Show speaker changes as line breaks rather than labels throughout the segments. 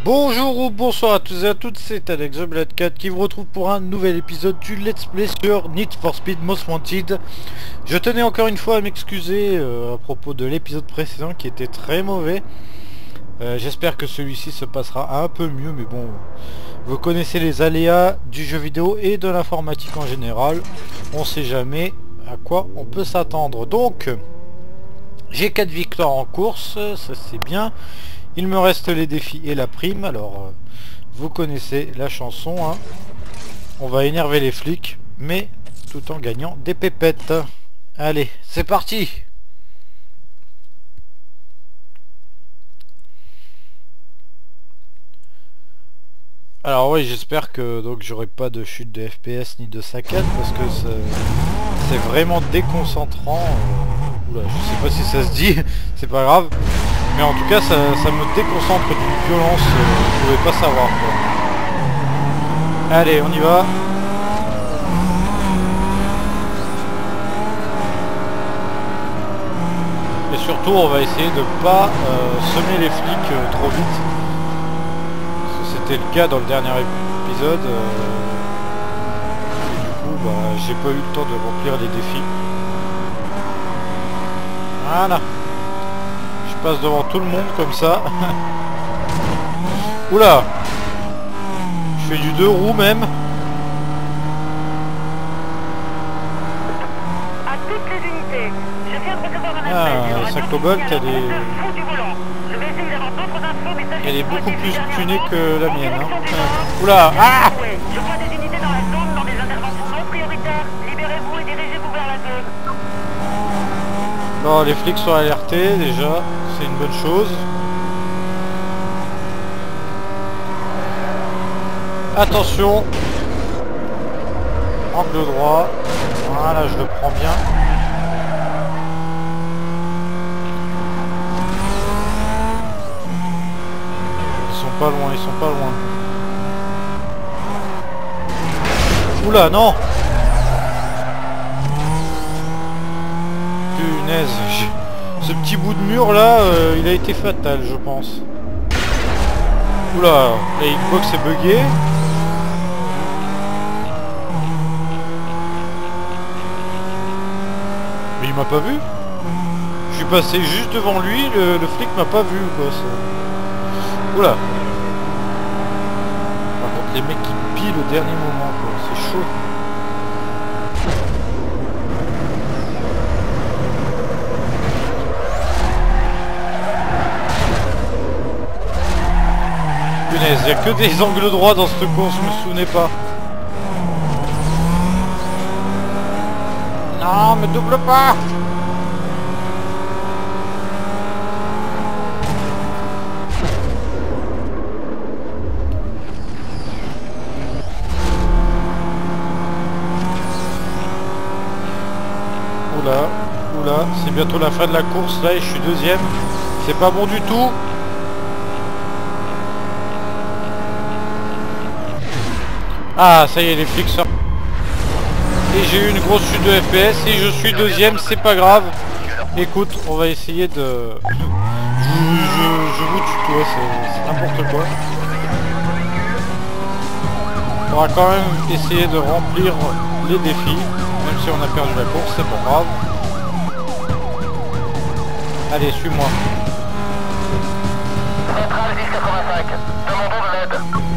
Bonjour ou bonsoir à tous et à toutes, c'est Alex The Black Cat qui vous retrouve pour un nouvel épisode du Let's Play sur Need for Speed Most Wanted. Je tenais encore une fois à m'excuser à propos de l'épisode précédent qui était très mauvais. J'espère que celui-ci se passera un peu mieux, mais bon, vous connaissez les aléas du jeu vidéo et de l'informatique en général. On sait jamais à quoi on peut s'attendre. Donc, j'ai 4 victoires en course, ça c'est bien. Il me reste les défis et la prime. Alors, vous connaissez la chanson, hein. On va énerver les flics, mais tout en gagnant des pépettes. Allez, c'est parti. Alors oui, j'espère que donc j'aurai pas de chute de FPS ni de saccade, parce que c'est vraiment déconcentrant. Oula, je sais pas si ça se dit, c'est pas grave. Mais en tout cas, ça me déconcentre d'une violence, vous pouvez pas savoir quoi. Allez, on y va. Et surtout, on va essayer de pas semer les flics trop vite. C'était le cas dans le dernier épisode. Et du coup, bah, j'ai pas eu le temps de remplir les défis. Voilà. Je passe devant tout le monde comme ça. Oula. Je fais du 2 roues même.
À toutes les unités, je viens de recevoir un appel.
Sa cobalt, elle est beaucoup plus tunée que la mienne. Hein. Oula. Ah.
Je vois des unités dans la zone, dans des interventions non prioritaires. Libérez-vous et dirigez-vous vers la zone.
Bon, les flics sont alertés déjà, c'est une bonne chose. Attention. Angle droit. Voilà, je le prends bien. Ils sont pas loin, ils sont pas loin. Oula, non. Punaise, ce petit bout de mur là, il a été fatal, je pense. Oula, la hitbox est buggée. Mais il m'a pas vu. Je suis passé juste devant lui, le flic m'a pas vu quoi. Oula. Par contre les mecs qui pillent au dernier moment quoi, c'est chaud. Punaise, il n'y a que des angles droits dans ce course, je me souvenais pas. Non, mais double pas. Oula, oula, c'est bientôt la fin de la course là et je suis deuxième. C'est pas bon du tout. Ah, ça y est, les flics sortent. Et j'ai eu une grosse chute de FPS et je suis deuxième, c'est pas grave. Écoute, on va essayer de... je vous tutoie, c'est n'importe quoi. On va quand même essayer de remplir les défis, même si on a perdu la course, c'est pas grave. Allez, suis-moi.
Centrale 1085, demandons de l'aide.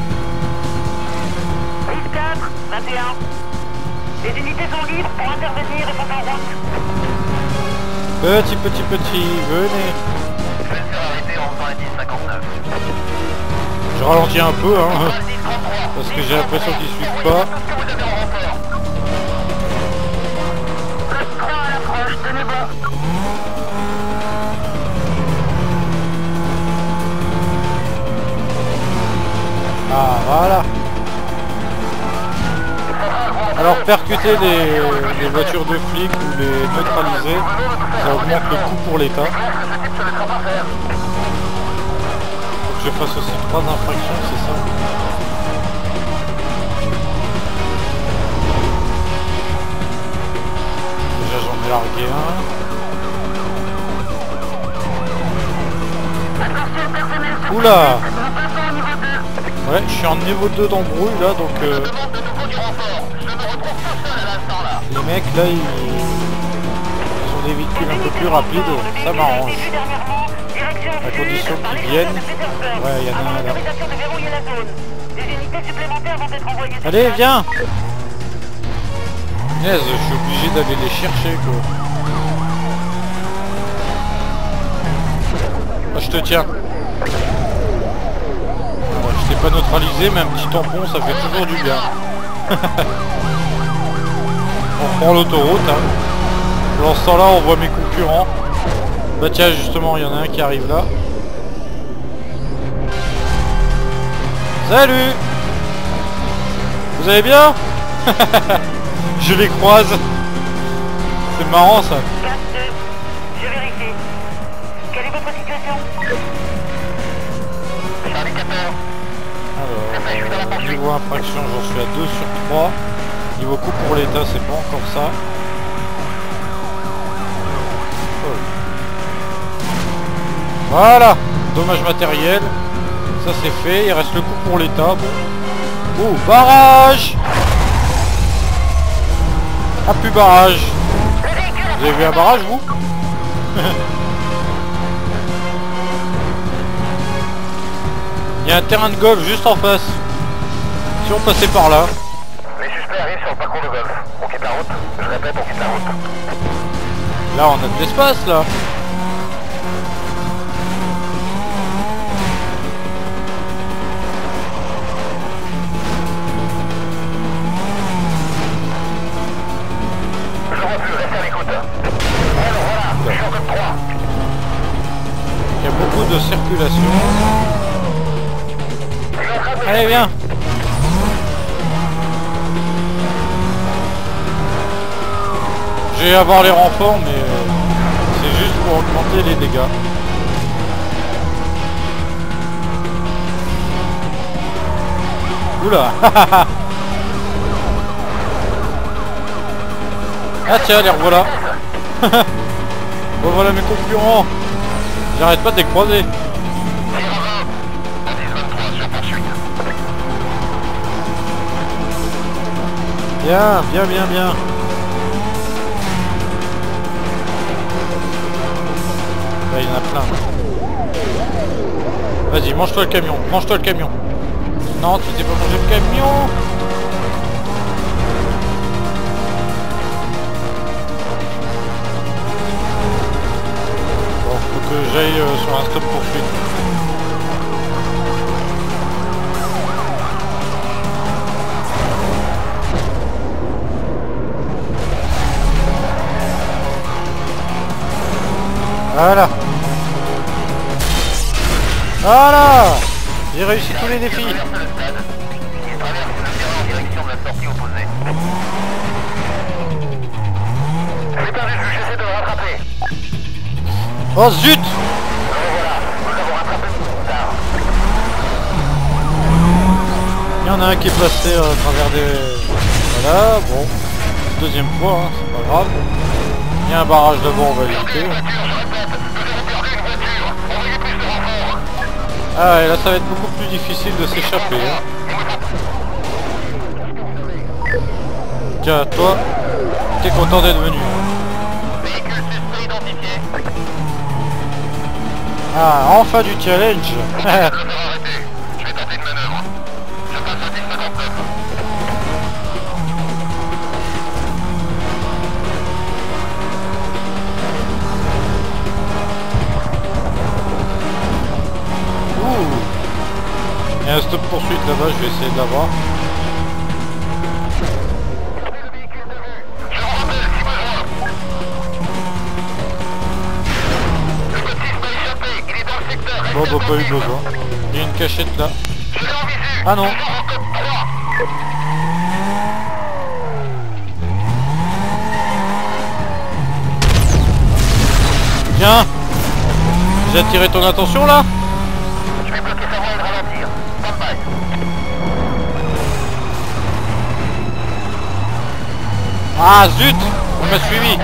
10-4, 21. Les unités sont libres pour intervenir et sont en route.
Petit, venez.
Je vais le faire arrêter en faisant la 1059.
Je ralentis un peu, hein, parce que j'ai l'impression qu'ils suivent pas.
Le train à l'approche, tenez bon.
Ah, voilà. Alors percuter les voitures de flics ou les neutraliser, ça augmente le coût pour l'État. Faut que je fasse aussi 3 infractions, c'est ça? Déjà j'en ai largué un. Oula. Ouais, je suis en niveau 2 d'embrouille là, donc les mecs là, ils ont des véhicules un peu plus rapides, ça m'arrange. À condition qu'ils viennent. Ouais, il y en a un là. Allez, viens. Punaise, je suis obligé d'aller les chercher quoi. Ah, je te tiens. Voilà, je t'ai pas neutralisé, mais un petit tampon ça fait toujours du bien. On reprend l'autoroute. Hein. Dans ce temps là on voit mes concurrents. Bah tiens justement il y en a un qui arrive là. Salut. Vous allez bien? Je les croise. C'est marrant ça.
4-2, je vérifie. Quelle est votre situation?
Alors, niveau infraction, j'en suis à 2 sur 3. Niveau coup pour l'état, c'est pas encore ça. Oh. Voilà. Dommage matériel. Ça c'est fait. Il reste le coup pour l'état. Bon. Oh, barrage. Ah, plus barrage. Vous avez vu un barrage, vous? Il y a un terrain de golf juste en face. Si on passait par là.
Les suspects arrivent sur le parcours de golf. On quitte la route. Je répète, on quitte la route.
Là, on a de l'espace, là.
Je vois plus, restez à l'écoute. Alors voilà, je suis en code 3.
Il y a beaucoup de circulation. Allez, viens. Je vais avoir les renforts, mais c'est juste pour augmenter les dégâts. Oula. Ah tiens, les revoilà. Revoilà mes concurrents. J'arrête pas de les croiser. Bien, bien, bien, bien. Là, il y en a plein. Vas-y, mange-toi le camion. Mange-toi le camion. Non, tu t'es pas mangé le camion. Bon, faut que j'aille sur un stop poursuite. Voilà. Voilà. J'ai réussi tous les défis.
Il traverse le terrain en direction de la sortie opposée. J'ai perdu de vue, j'essaie de le rattraper.
Oh zut.
Voilà, nous l'avons rattrapé trop tard.
Il y en a un qui est passé à travers des... Voilà, bon. Deuxième fois, hein, c'est pas grave. Il y a un barrage d'abord, on va l'éviter. Ah et là ça va être beaucoup plus difficile de s'échapper. Hein. Tiens, toi, t'es content d'être venu.
Véhicule suspect identifié.
Ah, enfin du challenge.
Je vais faire arrêter. Je vais tenter une manœuvre. Je passe à 1059.
Il y a un stop poursuite là-bas, je vais essayer de l'avoir. Bon, bah pas eu besoin. Il y a une cachette là. Ah non. Tiens. J'ai attiré ton attention là.
Je vais bloquer sa voie et le ralentir. Stand-by.
Ah zut. On m'a suivi.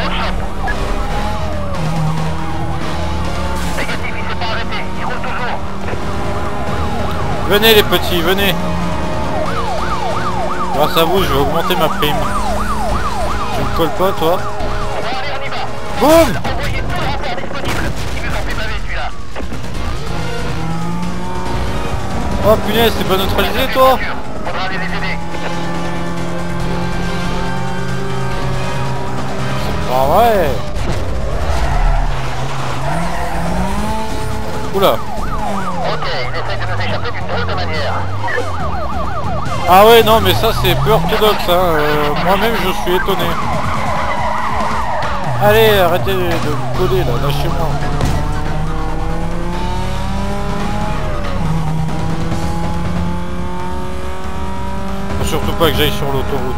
Négatif, il s'est pas arrêté. Il roule toujours.
Venez les petits, venez. Grâce à vous, je vais augmenter ma prime. Tu me colles pas, toi? Boum!
Envoyez tout le renfort disponible. Il nous en fait baver celui-là.
Oh punaise, t'es pas neutralisé, toi?
Faudra aller les aider.
Ah ouais. Oula.
Ok, il essaie de nous échapper d'une drôle de manière.
Ah ouais, non, mais ça c'est peu orthodoxe, hein. Moi-même je suis étonné. Allez, arrêtez de me coller là, lâchez-moi. Faut surtout pas que j'aille sur l'autoroute.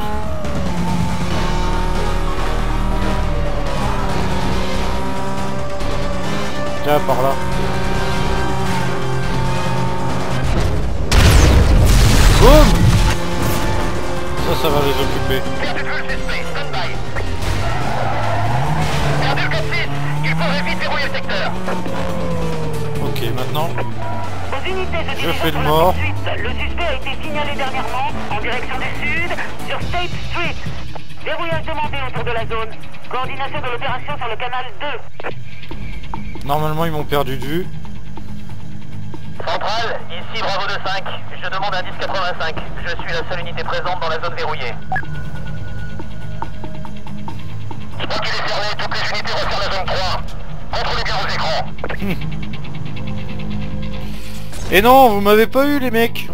Tiens, par là. Boum! Ça va les occuper.
Perdu le suspect, stand-by. Perdu le 4-6, il faudrait vite verrouiller le secteur.
Ok, maintenant,
Aux unités se
je
dirigeant
fais le
pour la
mort.
poursuite. Le suspect a été signalé dernièrement en direction du sud sur State Street. Verrouillage demandé autour de la zone. Coordination de l'opération sur le canal 2.
Normalement, ils m'ont perdu de vue.
Centrale, ici Bravo 2-5. Je demande un 10-85. Je suis la seule unité présente dans la zone verrouillée. Je crois qu'il est fermé. Toutes les unités referment la zone 3. Contrôlez bien vos écrans.
Et non, vous m'avez pas eu les mecs.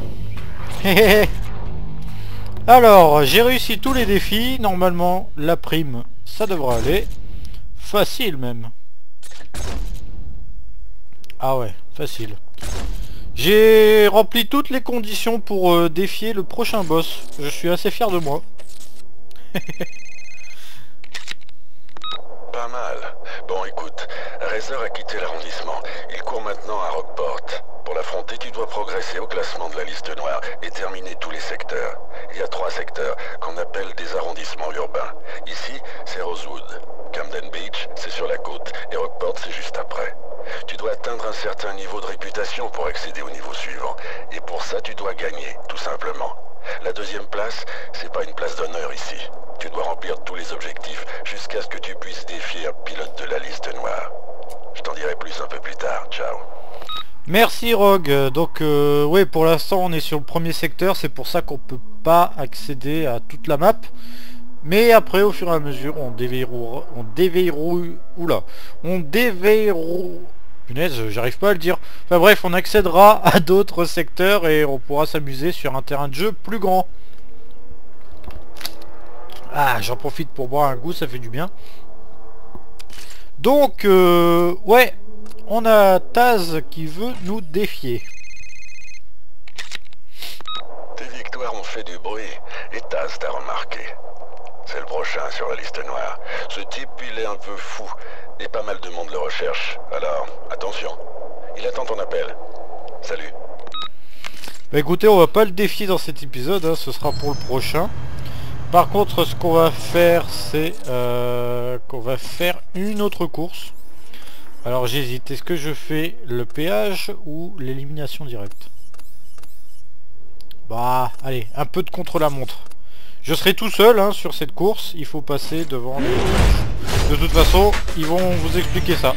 Alors, j'ai réussi tous les défis. Normalement, la prime, ça devrait aller. Facile même. Ah ouais, facile. J'ai rempli toutes les conditions pour défier le prochain boss. Je suis assez fier de moi.
Pas mal. Bon, écoute, Razor a quitté l'arrondissement. Il court maintenant à Rockport. Pour l'affronter, tu dois progresser au classement de la liste noire et terminer tous les secteurs. Il y a 3 secteurs qu'on appelle des arrondissements urbains. Ici, c'est Rosewood. Camden Beach, c'est sur la côte, et Rockport, c'est juste après. Tu dois atteindre un certain niveau de réputation pour accéder au niveau suivant. Et pour ça, tu dois gagner, tout simplement. La deuxième place, c'est pas une place d'honneur ici. Tu dois remplir tous les objectifs jusqu'à ce que tu puisses défier un pilote de la liste noire. Je t'en dirai plus un peu plus tard. Ciao.
Merci Rogue. Donc ouais, pour l'instant on est sur le premier secteur, c'est pour ça qu'on peut pas accéder à toute la map. Mais après au fur et à mesure on déverrouille, punaise, j'arrive pas à le dire. Enfin bref, on accédera à d'autres secteurs et on pourra s'amuser sur un terrain de jeu plus grand. Ah, j'en profite pour boire un coup, ça fait du bien. Donc ouais, on a Taz qui veut nous défier.
Tes victoires ont fait du bruit et Taz t'a remarqué. C'est le prochain sur la liste noire. Ce type, il est un peu fou et pas mal de monde le recherche. Alors, attention. Il attend ton appel. Salut.
Bah écoutez, on va pas le défier dans cet épisode, hein, ce sera pour le prochain. Par contre, ce qu'on va faire, c'est qu'on va faire une autre course. Alors j'hésite, est-ce que je fais le péage ou l'élimination directe? Bah, allez, un peu de contre-la-montre. Je serai tout seul hein, sur cette course, il faut passer devant les... De toute façon, ils vont vous expliquer ça.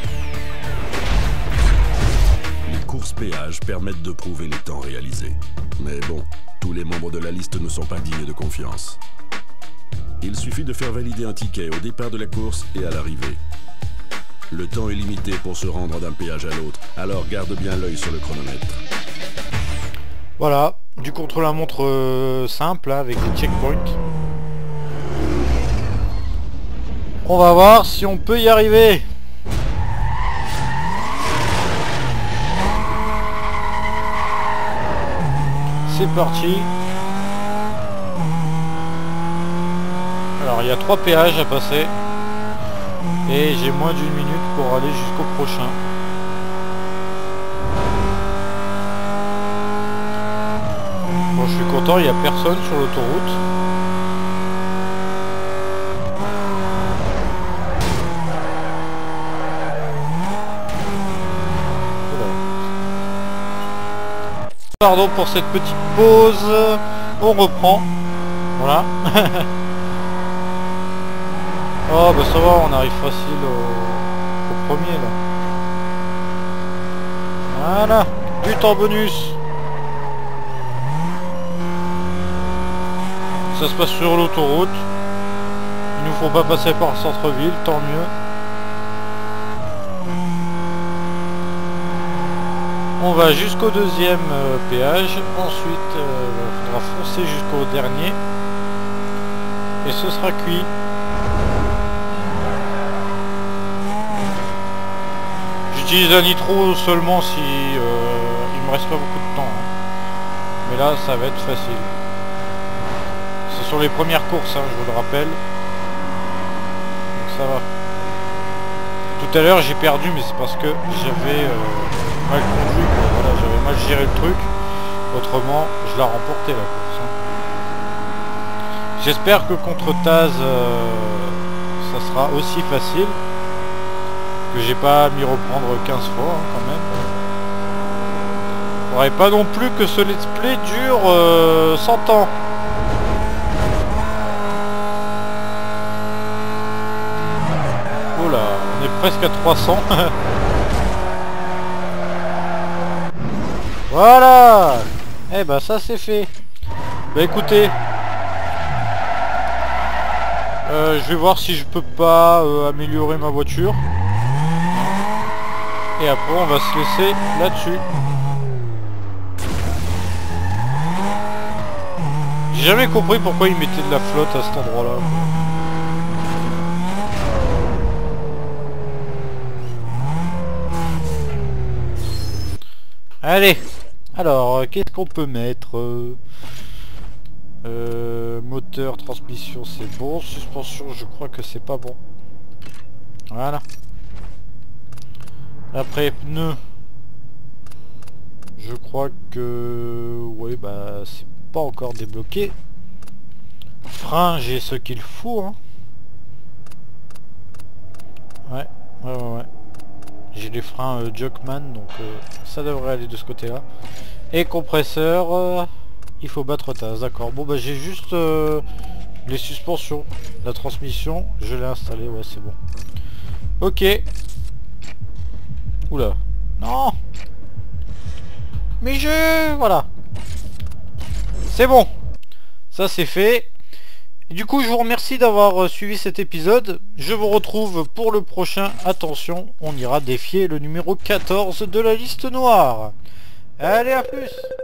Les courses péages permettent de prouver les temps réalisés. Mais bon, tous les membres de la liste ne sont pas dignes de confiance. Il suffit de faire valider un ticket au départ de la course et à l'arrivée. Le temps est limité pour se rendre d'un péage à l'autre, alors garde bien l'œil sur le chronomètre.
Voilà, du contre-la-montre simple hein, avec des checkpoints. On va voir si on peut y arriver. C'est parti. Alors il y a 3 péages à passer. Et j'ai moins d'une minute pour aller jusqu'au prochain. Bon, je suis content, il n'y a personne sur l'autoroute. Pardon pour cette petite pause. On reprend. Voilà. Oh bah ça va, on arrive facile au premier là. Voilà, du temps bonus. Ça se passe sur l'autoroute. Il nous faut pas passer par le centre-ville, tant mieux. On va jusqu'au deuxième péage. Ensuite, il faudra foncer jusqu'au dernier. Et ce sera cuit. J'utilise un nitro seulement si il me reste pas beaucoup de temps. Hein. Mais là, ça va être facile. C'est sur les premières courses, hein, je vous le rappelle. Donc ça va. Tout à l'heure, j'ai perdu, mais c'est parce que j'avais mal conduit. Voilà, j'avais mal géré le truc. Autrement, je l'ai remporté la course. Hein. J'espère que contre Taz, ça sera aussi facile. Que j'ai pas à m'y reprendre 15 fois hein, quand même. Faudrait pas non plus que ce let's play dure 100 ans. Oh là, on est presque à 300. Voilà. Eh ben ça c'est fait. Bah écoutez. Je vais voir si je peux pas améliorer ma voiture. Et après on va se laisser là-dessus. J'ai jamais compris pourquoi ils mettaient de la flotte à cet endroit là. Allez. Alors qu'est-ce qu'on peut mettre moteur, transmission c'est bon. Suspension je crois que c'est pas bon. Voilà. Après pneus, je crois que oui bah c'est pas encore débloqué. Frein j'ai ce qu'il faut hein. Ouais. J'ai les freins Jockman donc ça devrait aller de ce côté là. Et compresseur, il faut battre Taz, d'accord. Bon bah j'ai juste les suspensions. La transmission je l'ai installée, ouais c'est bon. Ok. Oula. Non. Mais voilà. C'est bon. Ça c'est fait. Et du coup je vous remercie d'avoir suivi cet épisode. Je vous retrouve pour le prochain. Attention, on ira défier le numéro 14 de la liste noire. Allez, à plus.